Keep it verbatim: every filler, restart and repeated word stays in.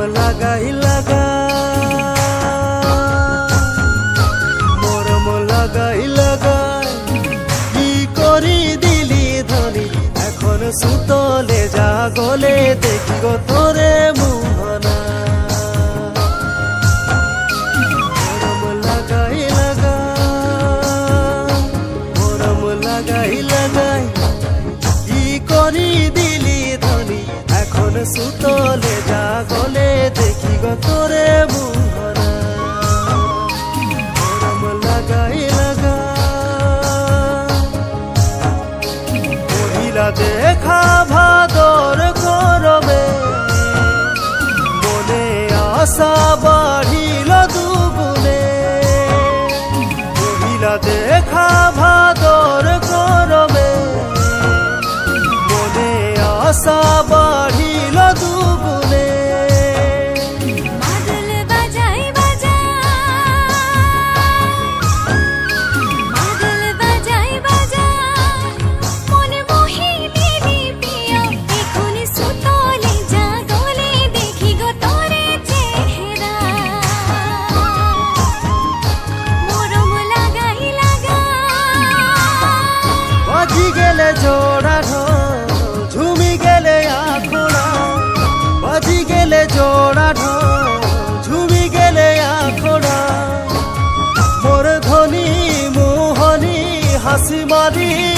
লাগাই লাগা মরম লাগাই লাগাই কি করি দিলি ধনি এখন সুতলে জাগলে দেখি গো তোরে মোহনা মরম লাগাই লাগা মরম লাগাই লাগাই কি করি দিলি ধনি এখন সুতলে জাগলে দেখি গো তোরে মোহনা মরম লাগাই লাগা মহিলা দেখা ভাদর করবে মনে আশা বাড়িল দুগুণে মহিলা দেখা ভাদর করবে মনে আশা বাড়িল দুগুণে মাদল বাজাই বাজাই মাদল বাজাই বাজাই মনে মোহি দিলি পিয়া এখন সুতলে জাগলে দেখি গো তোরে চেহারা মরম লাগাই লাগা বাজি গেলে জোড়া ঢোল ঝুমি গেলে আখড়া বাজি গেলে জোড়া ঢোল ঝুমি গেলে আখড়া মোর ধনী মোহনী হাসি মারি